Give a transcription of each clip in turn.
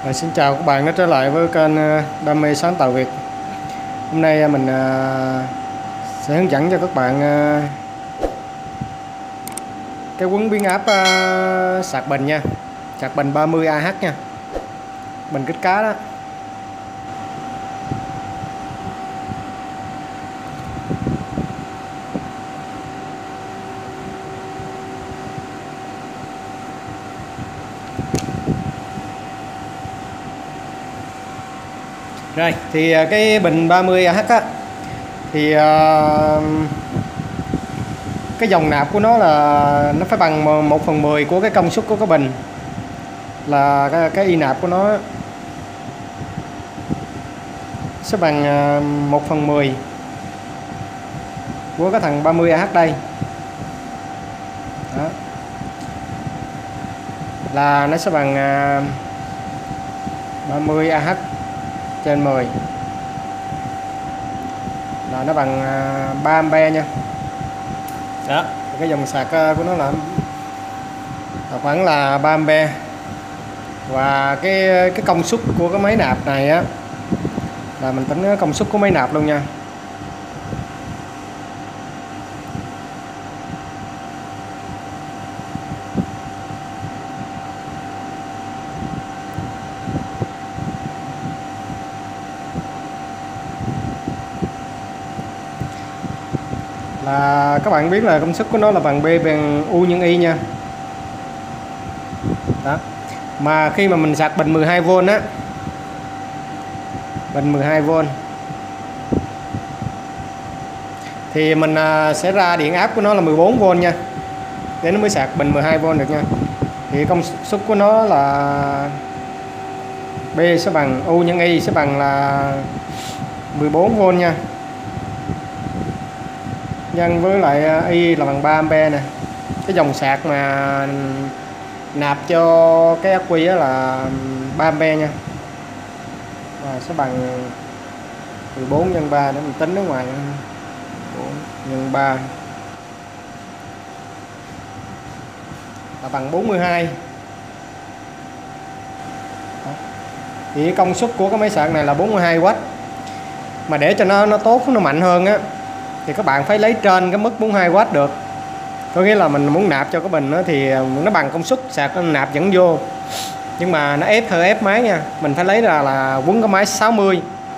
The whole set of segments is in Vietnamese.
Xin chào các bạn đã trở lại với kênh Đam mê sáng tạo Việt. Hôm nay mình sẽ hướng dẫn cho các bạn cái quấn biến áp sạc bình nha, sạc bình 30Ah nha, bình kích cá đó. Rồi thì cái bình 30Ah á thì cái dòng nạp của nó là nó phải bằng 1/10 của cái công suất của cái bình, là cái y nạp của nó sẽ bằng 1/10 của cái thằng 30Ah đây. Đó. Là nó sẽ bằng 30Ah trên 10 là nó bằng 3A nha. Đó, cái dòng sạc của nó là khoảng là 3A. Và cái công suất của cái máy nạp này á là mình tính công suất của máy nạp luôn nha. Là các bạn biết là công suất của nó là bằng B bằng U nhân Y nha. Đó. Mà khi mà mình sạc bình 12V á, bình 12V thì mình sẽ ra điện áp của nó là 14V nha, để nó mới sạc bình 12V được nha. Thì công suất của nó là B sẽ bằng U nhân Y sẽ bằng là 14V nha, nhân với lại Y là bằng 3A nè. Cái dòng sạc mà nạp cho cái ắc quy là 3A nha, và sẽ bằng 14 nhân 3 để mình tính ở ngoài, 4 nhân 3 là bằng 42. Đó. Thì công suất của cái máy sạc này là 42W. Mà để cho nó tốt, nó mạnh hơn á, thì các bạn phải lấy trên cái mức 42W được. Có nghĩa là mình muốn nạp cho cái bình đó thì nó bằng công suất sạc, nó nạp vẫn vô, nhưng mà nó ép hơi ép máy nha. Mình phải lấy là quấn cái máy 60.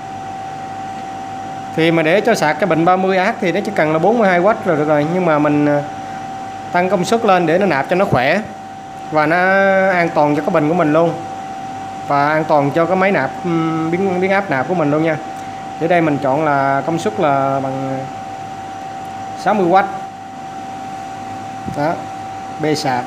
Thì mà để cho sạc cái bình 30Ah thì nó chỉ cần là 42W rồi được rồi. Nhưng mà mình tăng công suất lên để nó nạp cho nó khỏe và nó an toàn cho cái bình của mình luôn, và an toàn cho cái máy nạp biến áp nạp của mình luôn nha. Ở đây mình chọn là công suất là bằng 60W. Đó, B sạc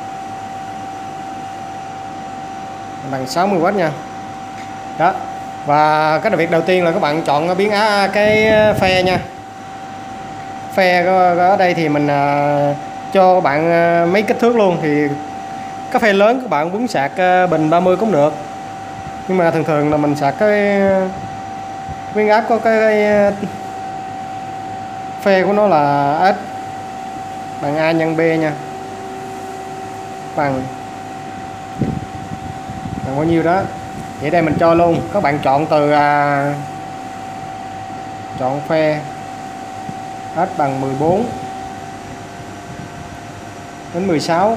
bằng 60W nha. Đó. Và cái việc đầu tiên là các bạn chọn biến cái phe nha. Phe ở đây thì mình cho các bạn mấy kích thước luôn. Thì cái phe lớn các bạn quấn sạc bình 30 cũng được, nhưng mà thường thường là mình sạc cái biến áp có cái phe của nó là S bằng A nhân B nha, bằng bao nhiêu đó. Vậy đây mình cho luôn, các bạn chọn từ chọn phe S bằng 14 đến 16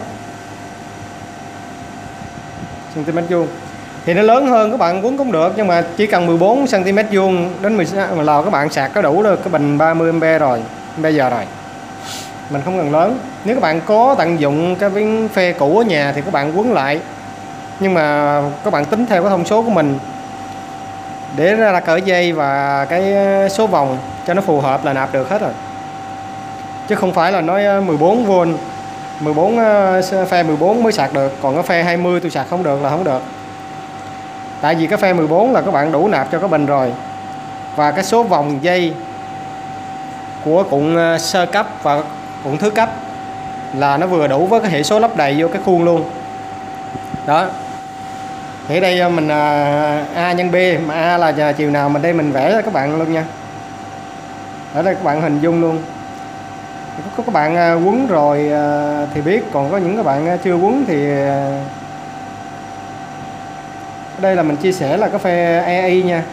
cm vuông. Thì nó lớn hơn các bạn quấn cũng được, nhưng mà chỉ cần 14 cm vuông đến 16 là các bạn sạc có đủ được cái bình 30A rồi, bây giờ rồi. Mình không cần lớn. Nếu các bạn có tận dụng cái viên phe cũ ở nhà thì các bạn quấn lại, nhưng mà các bạn tính theo cái thông số của mình để ra cỡ dây và cái số vòng cho nó phù hợp là nạp được hết rồi, chứ không phải là nói 14V 14 phe 14 mới sạc được, còn cái phe 20 tôi sạc không được là không được. Tại vì cái phe 14 là các bạn đủ nạp cho cái bình rồi, và cái số vòng dây của cuộn sơ cấp và cuộn thứ cấp là nó vừa đủ với cái hệ số lắp đầy vô cái khuôn luôn. Đó. Thì ở đây mình A nhân B, mà A là chiều nào mình đây mình vẽ cho các bạn luôn nha. Ở đây các bạn hình dung luôn. Có các bạn quấn rồi thì biết, còn có những các bạn chưa quấn thì Đây là mình chia sẻ là cái phe EI nha,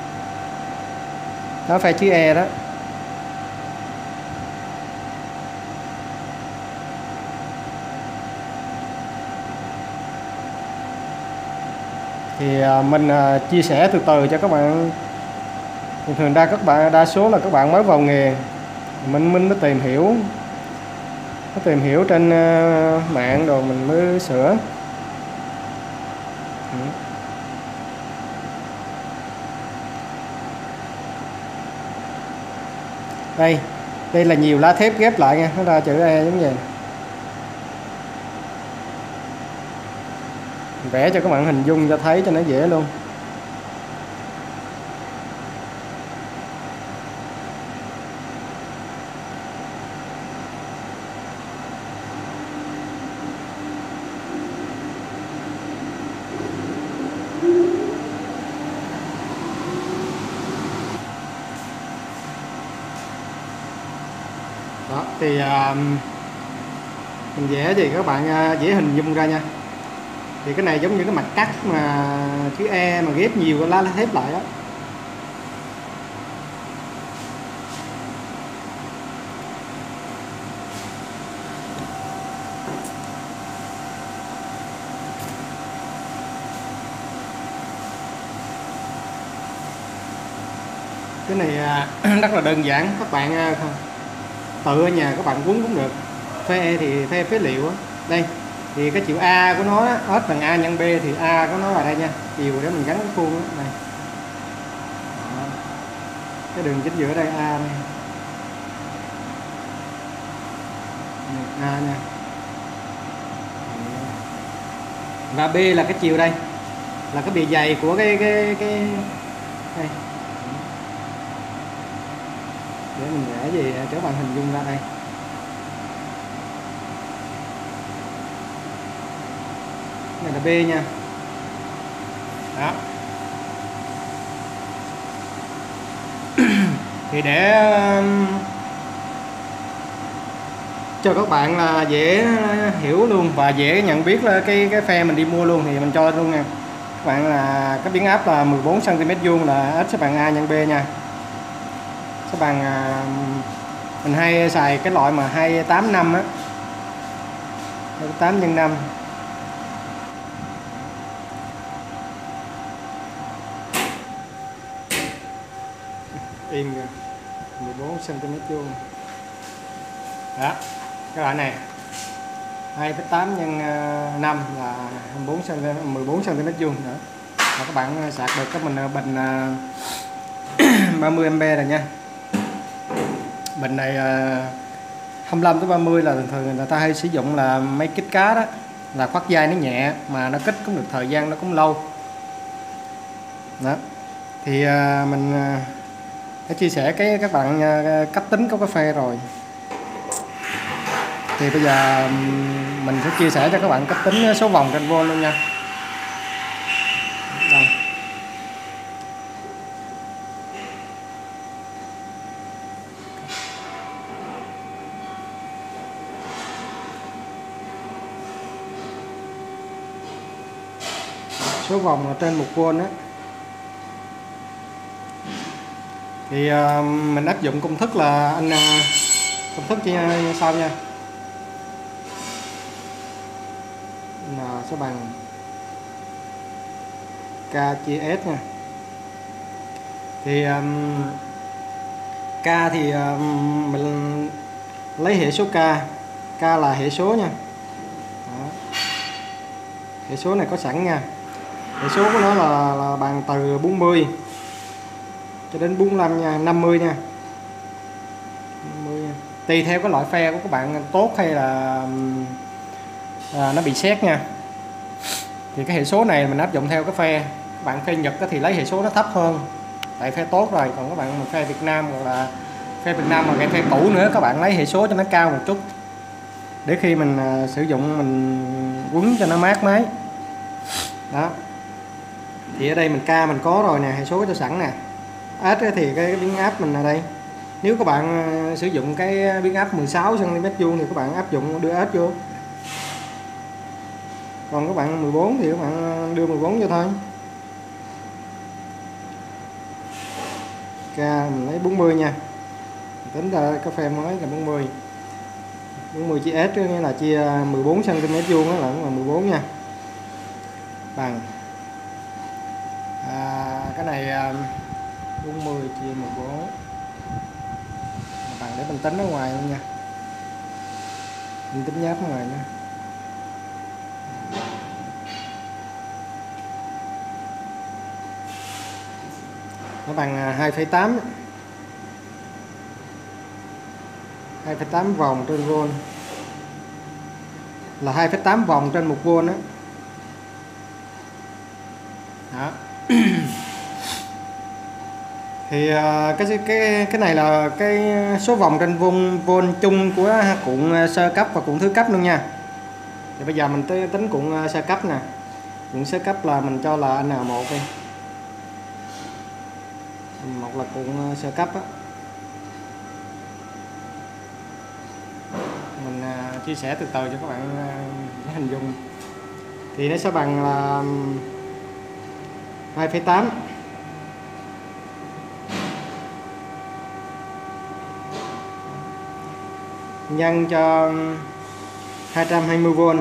đó phe chữ E đó. Thì mình chia sẻ từ từ cho các bạn. Thường đa số là các bạn mới vào nghề, mình mới tìm hiểu trên mạng rồi mình mới sửa. Đây là nhiều lá thép ghép lại nha, nó ra chữ E giống vậy. Vẽ cho các bạn hình dung cho thấy cho nó dễ luôn. Đó thì mình vẽ thì các bạn dễ hình dung ra nha. Thì cái này giống như cái mặt cắt mà chữ E mà ghép nhiều lá thép lại đó. Cái này rất là đơn giản, các bạn tự ở nhà các bạn quấn cũng được. Phe E thì phe phế liệu đó. Đây thì cái chữ A của nó hết bằng A nhân B thì A của nó là đây nha, chiều để mình gắn cái khuôn đó. Này đó. Cái đường chính giữa đây A đây, A nha, và B là cái chiều đây, là cái bề dày của cái đây. Để mình vẽ gì cho các bạn hình dung ra đây. Cái này là B nha. Đó. Thì để cho các bạn là dễ hiểu luôn và dễ nhận biết là cái phe mình đi mua luôn thì mình cho luôn nha. Các bạn là cái biến áp là 14 cm vuông là S bằng A nhân B nha. Các bạn mình hay xài cái loại mà 285 á, 8 x 5. Im kìa, 14 cm vuông. Đó, cái loại này 2,8 x 5 là 14 cm vuông nữa. Và các bạn sạc được cái mình bình 30A rồi nha. Bình này 25 tới 30 là thường người ta hay sử dụng là mấy kích cá đó, là khoát dây nó nhẹ mà nó kích cũng được thời gian nó cũng lâu. Đó. Thì mình đã chia sẻ các bạn cách tính có cái phe rồi. Thì bây giờ mình sẽ chia sẻ cho các bạn cách tính số vòng trên volt luôn nha. Đây. Số vòng là trên 1V á. Thì mình áp dụng công thức là công thức như sau nha. N sẽ bằng K chia S nha. Thì K thì mình lấy hệ số K là hệ số nha. Đó. Hệ số này có sẵn nha. Hệ số của nó là bằng từ 40 cho đến 45 nha, 50 nha. 50 nha. Tùy theo cái loại phe của các bạn tốt hay là nó bị sét nha. Thì cái hệ số này mình áp dụng theo cái phe. Các bạn phe Nhật thì lấy hệ số nó thấp hơn, tại phe tốt rồi. Còn các bạn mà phe Việt Nam hoặc là phe Việt Nam mà cái phe cũ nữa, các bạn lấy hệ số cho nó cao một chút để khi mình sử dụng mình quấn cho nó mát máy. Đó. Thì ở đây mình K mình có rồi nè, hệ số cho sẵn nè. S thì cái biến áp mình ở đây. Nếu các bạn sử dụng cái biến áp 16 cm vuông thì các bạn áp dụng đưa S vô. Còn các bạn 14 thì các bạn đưa 14 vô thôi. mình lấy 40 nha. Mình tính ra cái phe mới là 40 chia S, nghĩa là chia 14 cm vuông đó, là 14 nha, bằng cái này 40 chia 14 bằng, để mình tính ở ngoài luôn nha, mình tính nháp ở ngoài nha. Nó bằng 2,8 vòng trên volt, là 2,8 vòng trên 1 volt đó. Đó. Thì cái này là cái số vòng trên volt chung của cuộn sơ cấp và cuộn thứ cấp luôn nha. Thì bây giờ mình tính cuộn sơ cấp nè. Cuộn sơ cấp là mình cho là N1 đi. Một là cuộn sơ cấp á. Mình chia sẻ từ từ cho các bạn hình dung. Thì nó sẽ bằng là 2,8 nhân cho 220V.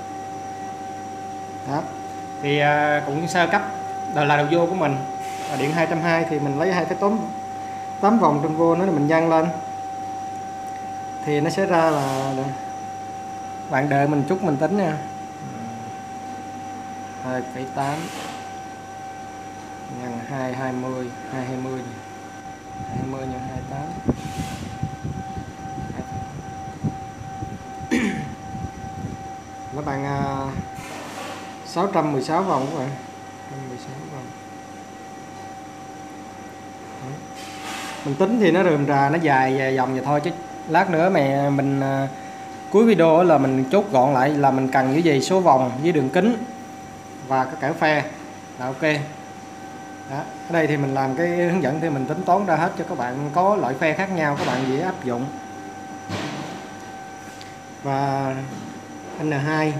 Đó. Thì cũng sơ cấp là đầu vô của mình là điện 220, thì mình lấy 2,8 vòng trên vô nó, mình nhân lên thì nó sẽ ra là, bạn đợi mình chút mình tính nha, 2,8 nhân 220 nhân 28 nó bằng 616 vòng các bạn, 616 vòng. Mình tính thì nó rườm rà, nó dài dòng vậy thôi, chứ lát nữa mình cuối video là mình chốt gọn lại là mình cần cái gì, số vòng với đường kính và cái cỡ phe là ok. Đó. Ở đây thì mình làm cái hướng dẫn thì mình tính toán ra hết cho các bạn, có loại phe khác nhau các bạn dễ áp dụng. Và N2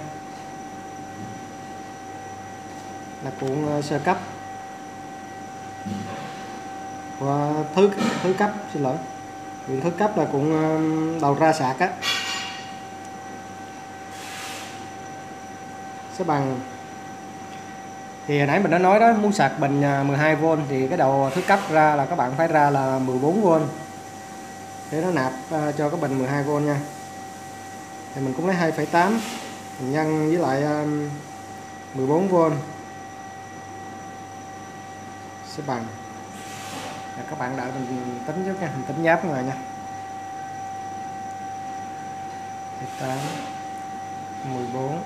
là cuộn sơ cấp và thứ cấp, xin lỗi, cuộn thứ cấp là cuộn đầu ra sạc á, sẽ bằng, thì hồi nãy mình đã nói đó, muốn sạc bình 12V thì cái đầu thứ cấp ra là các bạn phải ra là 14V để nó nạp cho cái bình 12V nha. Thì mình cũng lấy 2,8 mình nhân với lại 14V sẽ bằng, các bạn đợi mình tính trước nha, mình tính nháp rồi nha. 8 14 2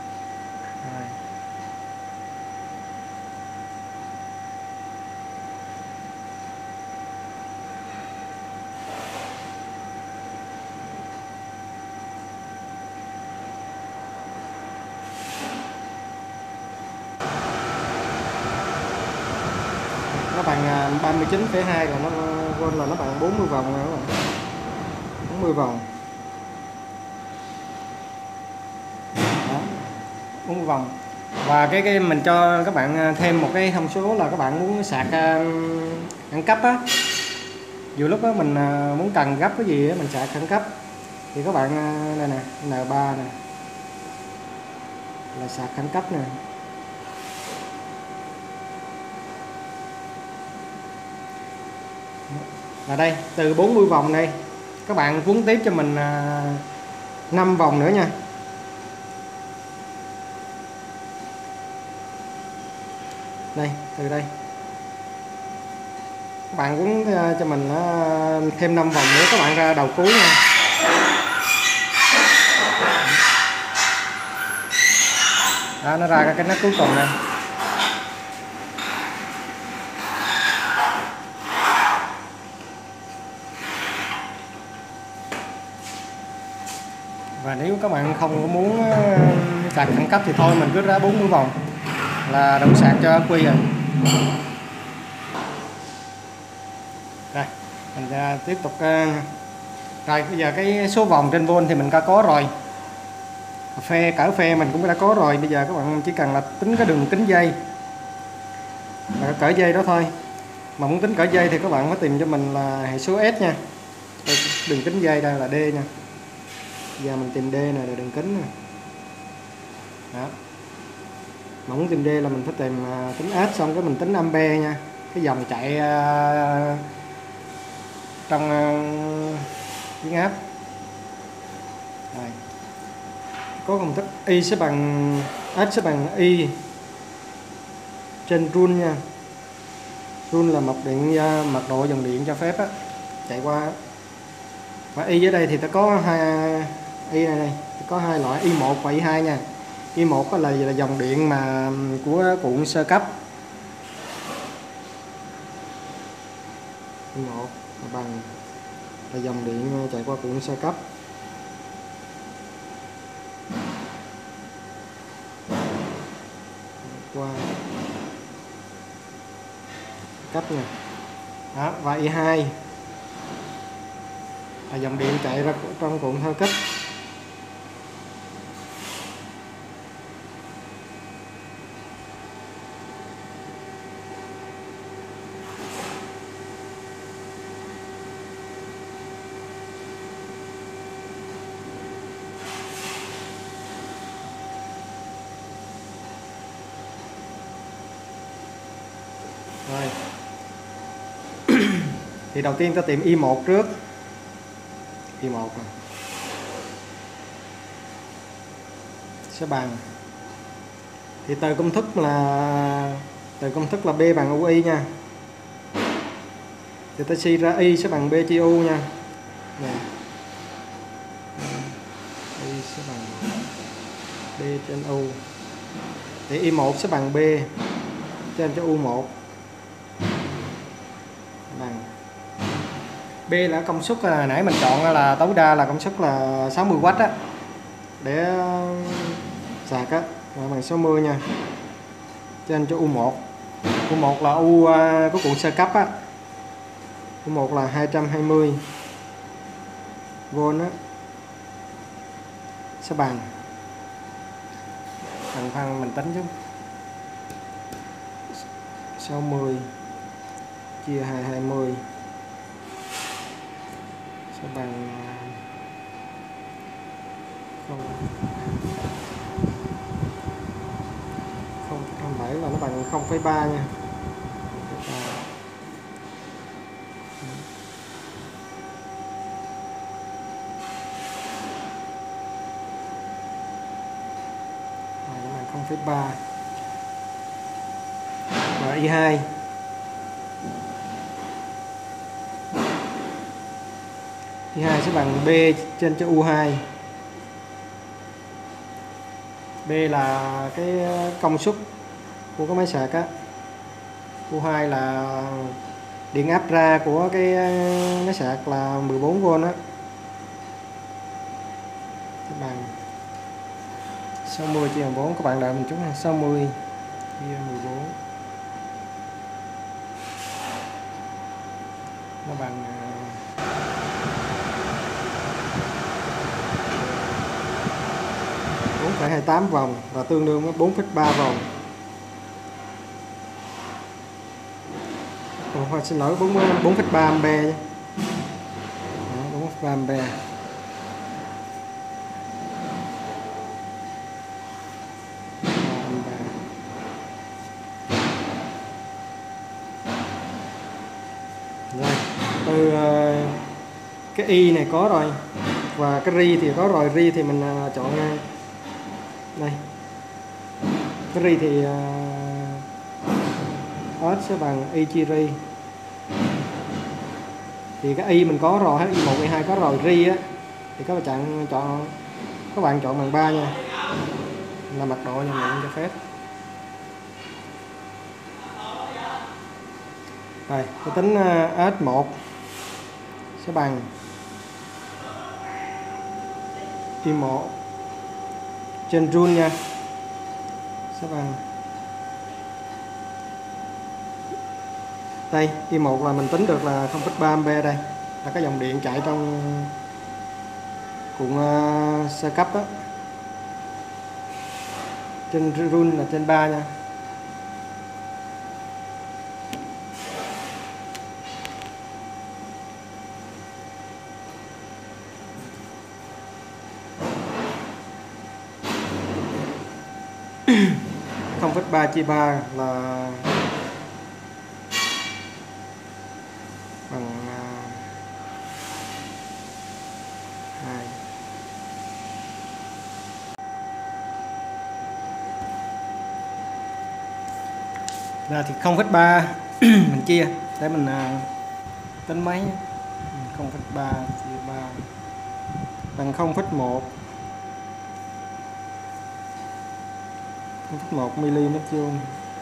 nó bằng 39,2, là nó volt, là nó bằng 40 vòng rồi các bạn, 40 vòng. Đó, 40 vòng. Và cái mình cho các bạn thêm một cái thông số là các bạn muốn sạc khẩn cấp á, dù lúc đó mình muốn cần gấp cái gì đó, mình sạc khẩn cấp thì các bạn đây nè, N3 nè là sạc khẩn cấp nè. Là đây, từ 40 vòng đây các bạn cuốn tiếp cho mình 5 vòng nữa nha. Đây, từ đây các bạn cuốn cho mình thêm 5 vòng nữa, các bạn ra đầu cuối nha. Đó, nó ra cái nắp cuối cùng này. Và nếu các bạn không có muốn sạc khẩn cấp thì thôi mình cứ ra 40 vòng là đủ sạc cho quy rồi. Rồi mình tiếp tục. Rồi bây giờ cái số vòng trên volt thì mình đã có rồi, cỡ phe mình cũng đã có rồi. Bây giờ các bạn chỉ cần là tính cái đường kính dây và cỡ dây đó thôi. Mà muốn tính cỡ dây thì các bạn phải tìm cho mình là hệ số S nha. Đường kính dây đây là D nha. Giờ mình tìm D này là đường kính nè. Đó. Mà muốn tìm D là mình phải tìm tính S, xong cái mình tính ampe nha, cái dòng chạy trong biến áp. Rồi. Có công thức I sẽ bằng S sẽ bằng I trên Joule nha. Joule là mật độ dòng điện cho phép á, chạy qua. Và Y ở đây thì ta có hai Y này có hai loại I1 và I2 nha. I1 là dòng điện mà của cuộn sơ cấp. I1 bằng là dòng điện chạy qua cuộn sơ cấp. Qua cấp nha. Đó, và I2 là dòng điện chạy ra trong cuộn sơ cấp. Rồi. Thì đầu tiên ta tìm I1 trước. I1 này sẽ bằng, thì từ công thức là B bằng UI nha. Thì ta suy ra I sẽ bằng B chia U nha. Nè. I sẽ bằng B trên U. Thì I1 sẽ bằng B trên cho U1 bằng B là công suất nãy mình chọn là tối đa là công suất là 60W á, để sạc á, bằng 60 nha, trên cho U1. U1 là U của cuộn sơ cấp á. U1 là 220V á, sẽ bằng khoan mình tính chứ, 60 chia 220 sẽ bằng 0,7 là nó bằng 0,3 nha. Nó bằng 0,3. Và I2 sẽ bằng B trên cho U2. B là cái công suất của cái máy sạc á. U2 là điện áp ra của cái máy sạc là 14V á. Các bạn 60 chia 14, các bạn đợi mình chút nha. 60 chia 14 nó bằng 4,28 vòng, và tương đương với 4,3 vòng. Xin lỗi, 4,3 ampe. 4,3 ampe. Rồi, từ cái Y này có rồi, và cái Ri thì có rồi. Ri thì mình chọn ngay đây. Cái Ri thì S sẽ bằng Y chia Ri. Thì cái Y mình có rồi, I1, I2 có rồi. Ri á thì các bạn chọn bằng 3 nha, là mật độ dòng điện cho phép. Rồi, tôi tính S1 sẽ bằng I1 trên Joule nha, sẽ bằng đây. I1 là mình tính được là 0,3 ampe, đây là cái dòng điện chạy trong cuộn sơ cấp đó. Trên Joule là trên 3 nha. 0,3/3 là bằng 2. Rồi thì 0,3 mình chia để mình tính mấy. 0,3/3 bằng 0,1 mm².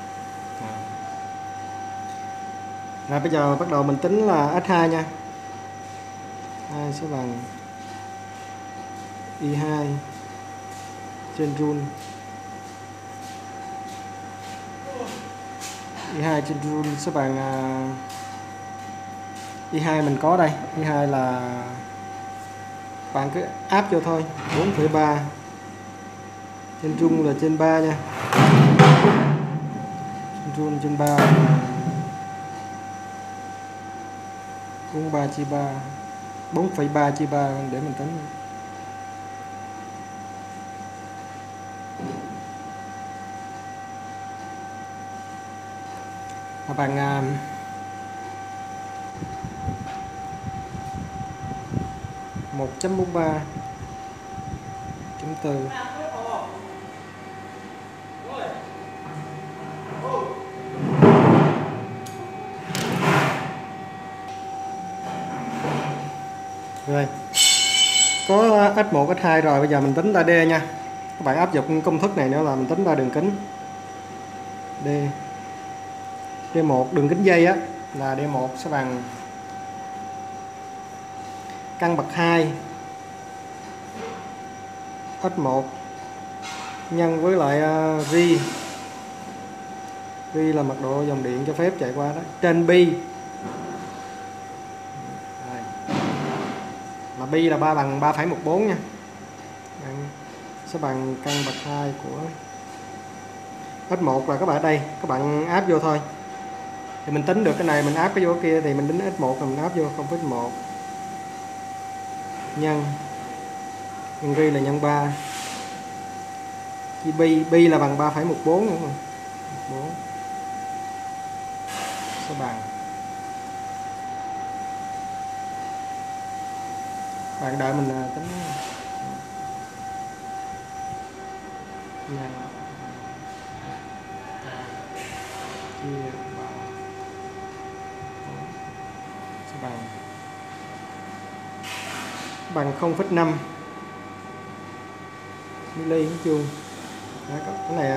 Rồi bây giờ bắt đầu mình tính là S2 nha. 2 sẽ bằng I2 trên joule. I2 trên joule sẽ bằng I2 mình có đây. I2 là bạn cứ áp vô thôi, 4,3 trên joule là trên 3 nha. Joule trên 3 4,3/3 4,3/3 để mình tính. Và bằng 1,43.4. Rồi có S1 S2 rồi, bây giờ mình tính ra D nha. Các bạn áp dụng công thức này nữa là mình tính ra đường kính D. D1 đường kính dây á là D1 sẽ bằng căn bậc 2 S1 nhân với lại V. V là mật độ dòng điện cho phép chạy qua đó, trên pi. Là pi là bằng 3,14 nha. Sẽ bằng căn bậc 2 của S1 là các bạn ở đây, các bạn áp vô thôi. Thì mình tính được cái này mình áp cái vô kia thì mình tính S1 là mình áp vô 0,1 nhân pi là nhân 3. Pi là bằng 3,14 nữa. 14 sẽ bằng, bạn đợi mình tính nhân chia 3 sẽ bằng 0,5 mm². Cái này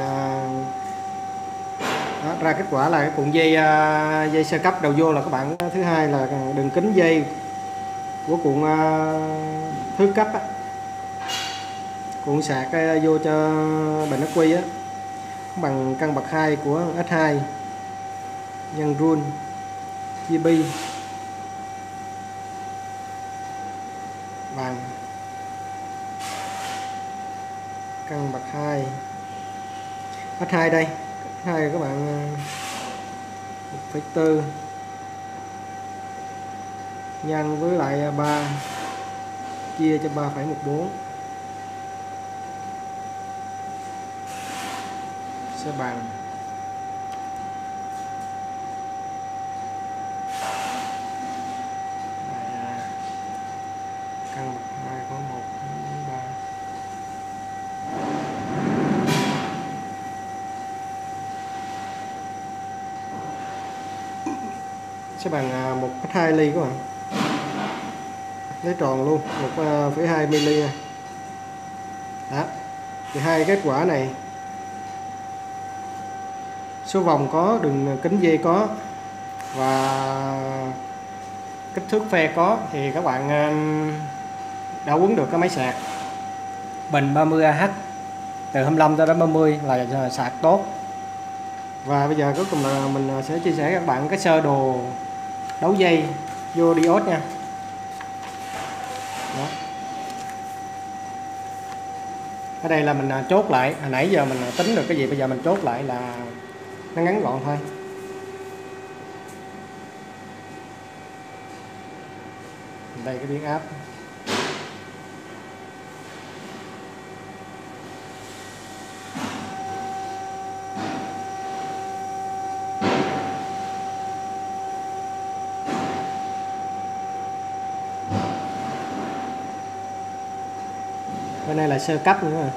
đó, ra kết quả là cái cuộn dây sơ cấp đầu vô là các bạn. Thứ hai là đường kính dây của cuộn thứ cấp á, cuộn sạc vô cho bình ắc quy á, bằng căn bậc 2 của S2 nhân joule chia pi bằng căn bậc 2 S2 đây. S2 các bạn 1,4 nhân với lại 3 chia cho 3,14 sẽ bằng căn bậc 2 có 1, 2, 3 sẽ bằng 1,2 ly các bạn. Lấy tròn luôn 1,2 mm nha. Đó. Thì hai kết quả này, số vòng có, đường kính dây có và kích thước phe có, thì các bạn đã quấn được cái máy sạc bình 30Ah từ 25 cho đến 30 là sạc tốt. Và bây giờ cuối cùng là mình sẽ chia sẻ với các bạn cái sơ đồ đấu dây vô diode nha. Đó. Ở đây là mình chốt lại, hồi nãy giờ mình tính được cái gì, bây giờ mình chốt lại là nó ngắn gọn thôi. Đây cái biến áp. Bên này là sơ cấp nữa,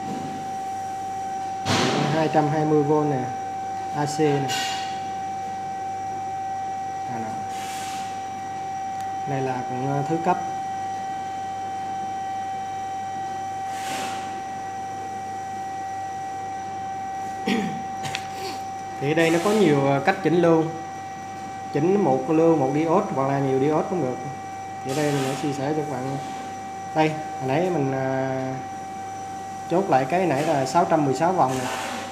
220V nè, AC nè. Đây là còn thứ cấp. Thì ở đây nó có nhiều cách chỉnh lưu, chỉnh một lưu một diode hoặc là nhiều diode cũng được. Thì ở đây mình sẽ chia sẻ cho các bạn. Đây hồi nãy mình chốt lại cái nãy là 616 vòng này.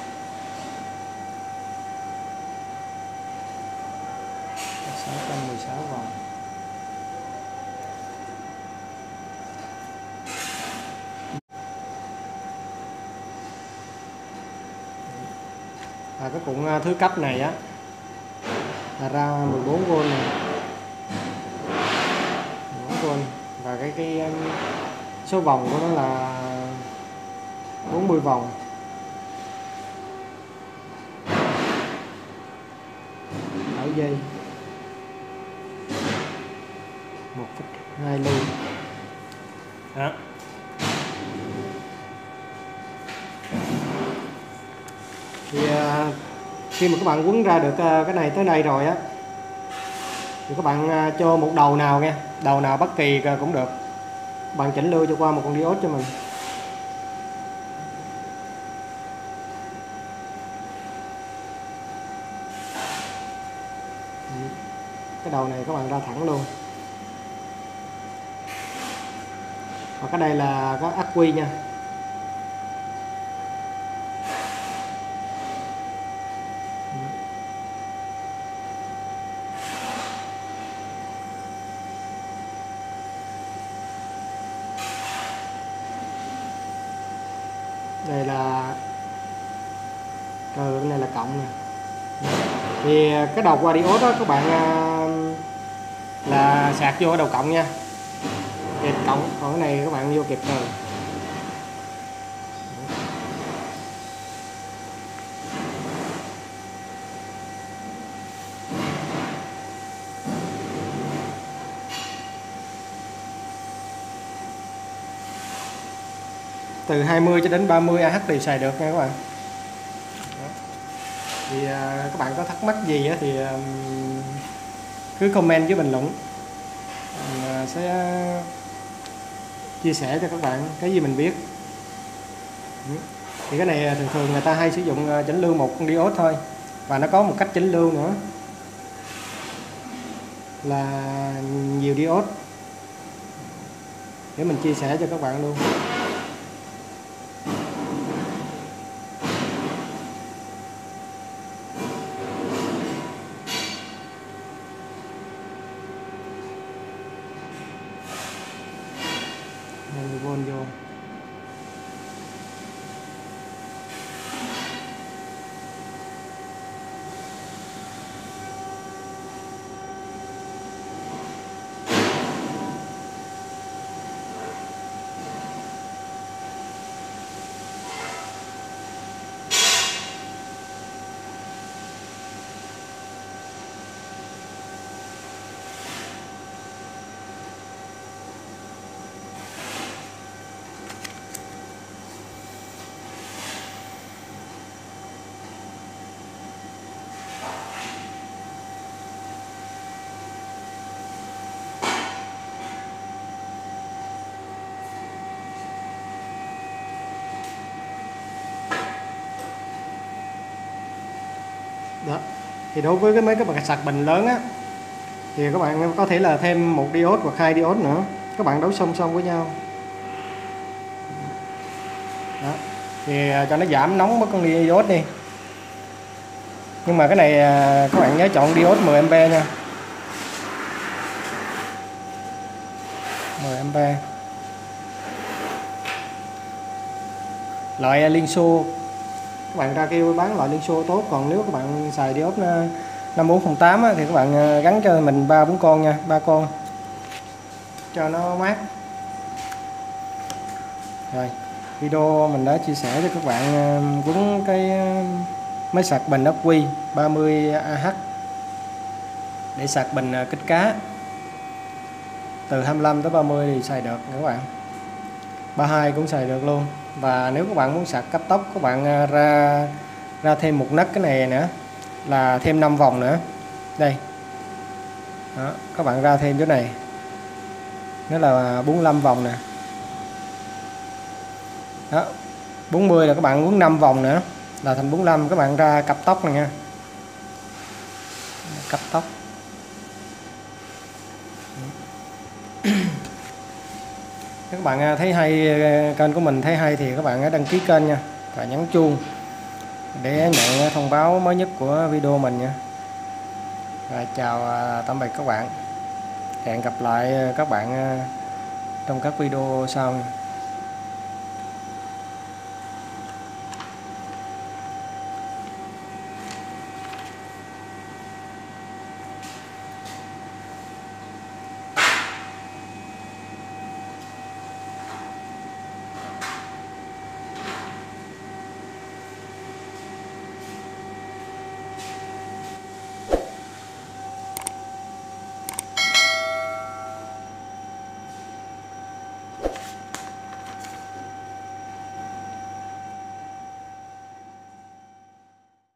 616 vòng. Cái cụm thứ cấp này á là ra 14V này, 14V, và cái số vòng của nó là 40 vòng. Ở dây 1,2 lưu đó. Thì khi mà các bạn quấn ra được cái này tới đây rồi á, thì các bạn cho một đầu nào nha, đầu nào bất kỳ cũng được, bạn chỉnh lưu cho qua một con diode cho mình. Cái đầu này các bạn ra thẳng luôn. Và cái đây là có ắc quy nha. Đây là cái này là cộng nè. Thì cái đầu qua diode đó các bạn là sạc vô cái đầu cộng nha, kẹp cộng, còn cái này các bạn vô kẹp từ. Từ 20 cho đến 30 Ah đều xài được nha các bạn. Thì các bạn có thắc mắc gì thì cứ comment với bình luận, mình sẽ chia sẻ cho các bạn cái gì mình biết. Thì cái này thường thường người ta hay sử dụng chỉnh lưu một con diode thôi, và nó có một cách chỉnh lưu nữa là nhiều diode, để mình chia sẻ cho các bạn luôn. Vôn vô. Đó. Thì đối với mấy cái bật sạc bình lớn á, thì các bạn có thể là thêm một diode hoặc 2 diode nữa, các bạn đấu song song với nhau. Đó. Thì cho nó giảm nóng mất con diode đi. Nhưng mà cái này các bạn nhớ chọn diode 10A nha, 10A, loại Liên Xô. Các bạn ra kêu bán loại Liên Xô tốt, còn nếu các bạn xài diode 5408 thì các bạn gắn cho mình 3-4 con nha, 3 con cho nó mát. Rồi, video mình đã chia sẻ cho các bạn quấn cái máy sạc bình ắc quy 30Ah để sạc bình kích cá từ 25 tới 30 thì xài được các bạn. 32 cũng xài được luôn. Và nếu các bạn muốn sạc cấp tốc, các bạn ra thêm một nấc cái này nữa là thêm 5 vòng nữa. Đây. Đó, các bạn ra thêm chỗ này. Nó là 45 vòng nè. Đó. 40 là các bạn muốn 5 vòng nữa là thành 45, các bạn ra cấp tốc này nha. Cấp tốc. Các bạn thấy hay, kênh của mình thấy hay thì các bạn đăng ký kênh nha, và nhấn chuông để nhận thông báo mới nhất của video mình nha. Và chào tạm biệt các bạn. Hẹn gặp lại các bạn trong các video sau.